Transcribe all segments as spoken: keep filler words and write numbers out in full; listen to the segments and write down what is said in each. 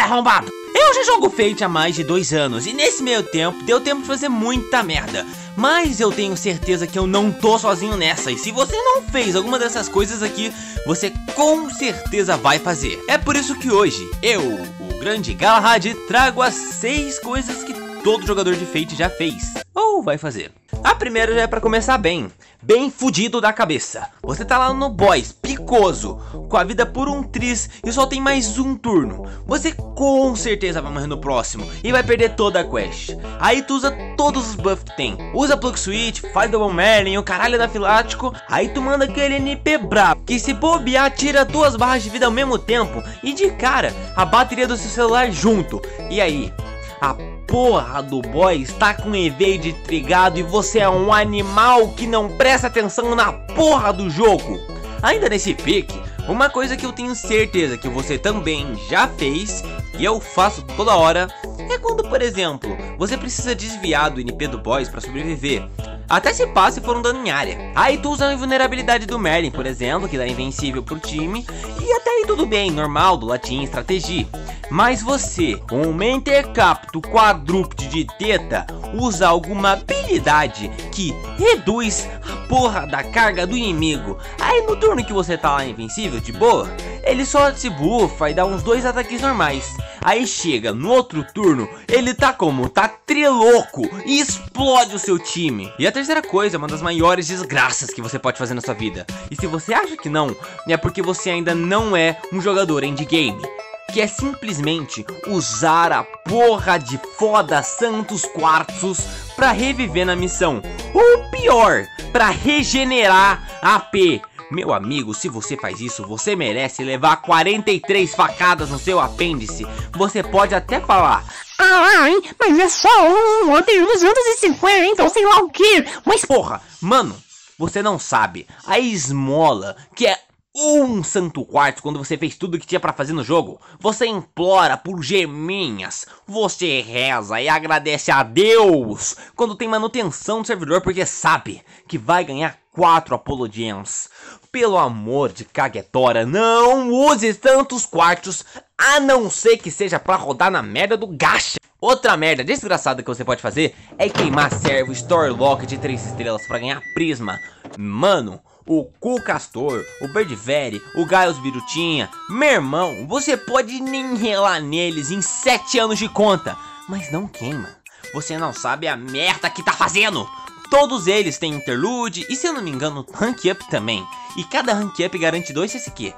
arrombado! Eu já jogo Fate há mais de dois anos e nesse meio tempo deu tempo de fazer muita merda. Mas eu tenho certeza que eu não tô sozinho nessa. E se você não fez alguma dessas coisas aqui, você com certeza vai fazer. É por isso que hoje, eu, o grande Galahad, trago as seis coisas que todo jogador de Fate já fez ou vai fazer. A primeira já é pra começar bem, bem fudido da cabeça. Você tá lá no boss, picoso, com a vida por um tris e só tem mais um turno. Você com certeza vai morrer no próximo e vai perder toda a quest. Aí tu usa todos os buffs que tem. Usa Plug Switch, faz Double Merlin, o caralho da Filático. Aí tu manda aquele N P brabo, que se bobear tira duas barras de vida ao mesmo tempo. E de cara, a bateria do seu celular junto. E aí, a porra do boy está com evade trigado e você é um animal que não presta atenção na porra do jogo. Ainda nesse pique, uma coisa que eu tenho certeza que você também já fez e eu faço toda hora é quando, por exemplo, você precisa desviar do N P do boss para sobreviver. Até se passa se for um dano em área. Aí tu usa a invulnerabilidade do Merlin, por exemplo, que dá invencível pro time. E até aí tudo bem, normal, do latim estratégia. Mas você, com um Mentecapto quadrúpede de teta, usa alguma habilidade que reduz a porra da carga do inimigo. Aí no turno que você tá lá invencível, de boa, ele só se bufa e dá uns dois ataques normais. Aí chega no outro turno, ele tá como? Tá triloco e explode o seu time. E a terceira coisa é uma das maiores desgraças que você pode fazer na sua vida. E se você acha que não, é porque você ainda não é um jogador endgame. Que é simplesmente usar a porra de foda Santos Quartzos pra reviver na missão. Ou pior, pra regenerar A P. Meu amigo, se você faz isso, você merece levar quarenta e três facadas no seu apêndice. Você pode até falar: ai, mas é só um, eu tenho duzentos e cinquenta, então sei lá o que. Mas porra, mano, você não sabe a esmola que é um santo quartzo quando você fez tudo o que tinha pra fazer no jogo. Você implora por geminhas, você reza e agradece a Deus quando tem manutenção do servidor, porque sabe que vai ganhar quatro Apollo Gems. Pelo amor de Kagetora, não use tantos quartos, a não ser que seja pra rodar na merda do gacha. Outra merda desgraçada que você pode fazer é queimar servo Storylock de três estrelas pra ganhar prisma. Mano, o Cu Castor, o Birdveri, o Gaius Birutinha, meu irmão, você pode nem relar neles em sete anos de conta, mas não queima. Você não sabe a merda que tá fazendo. Todos eles têm interlude e, se eu não me engano, rank up também. E cada rank up garante dois S Q.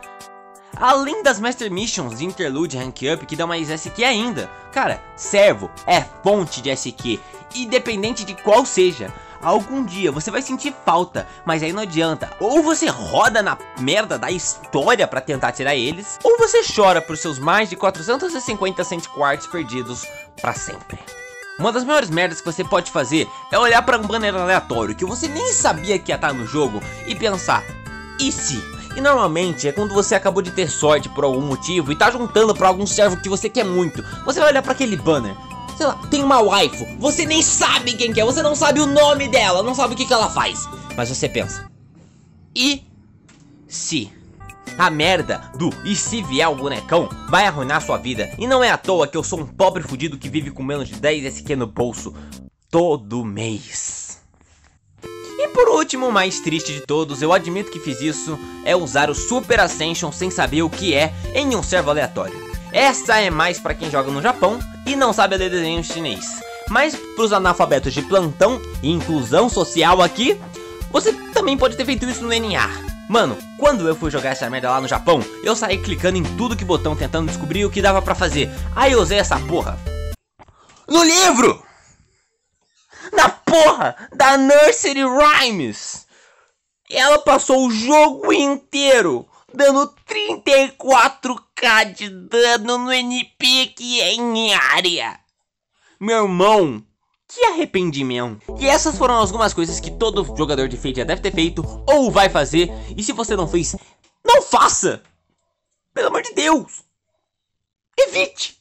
Além das Master Missions de interlude e rank up que dão mais S Q ainda. Cara, servo é fonte de S Q, independente de qual seja. Algum dia você vai sentir falta, mas aí não adianta. Ou você roda na merda da história pra tentar tirar eles, ou você chora por seus mais de quatrocentos e cinquenta cent quartz perdidos pra sempre. Uma das maiores merdas que você pode fazer é olhar pra um banner aleatório que você nem sabia que ia estar no jogo e pensar: e se? E normalmente é quando você acabou de ter sorte por algum motivo e tá juntando pra algum servo que você quer muito. Você vai olhar pra aquele banner, sei lá, tem uma waifu, você nem sabe quem que é, você não sabe o nome dela, não sabe o que que ela faz. Mas você pensa: e se? A merda do "e se vier o bonecão" vai arruinar sua vida. E não é à toa que eu sou um pobre fudido que vive com menos de dez S Q no bolso todo mês. E por último, o mais triste de todos, eu admito que fiz isso, é usar o Super Ascension sem saber o que é em um servo aleatório. Essa é mais pra quem joga no Japão e não sabe ler desenho chinês. Mas pros analfabetos de plantão e inclusão social aqui, você também pode ter feito isso no N A. Mano, quando eu fui jogar essa merda lá no Japão, eu saí clicando em tudo que botão, tentando descobrir o que dava pra fazer. Aí eu usei essa porra no livro! Na porra da Nursery Rhymes! Ela passou o jogo inteiro dando trinta e quatro k de dano no N P que é em área. Meu irmão, que arrependimento. E essas foram algumas coisas que todo jogador de Fate já deve ter feito ou vai fazer. E se você não fez, não faça! Pelo amor de Deus! Evite!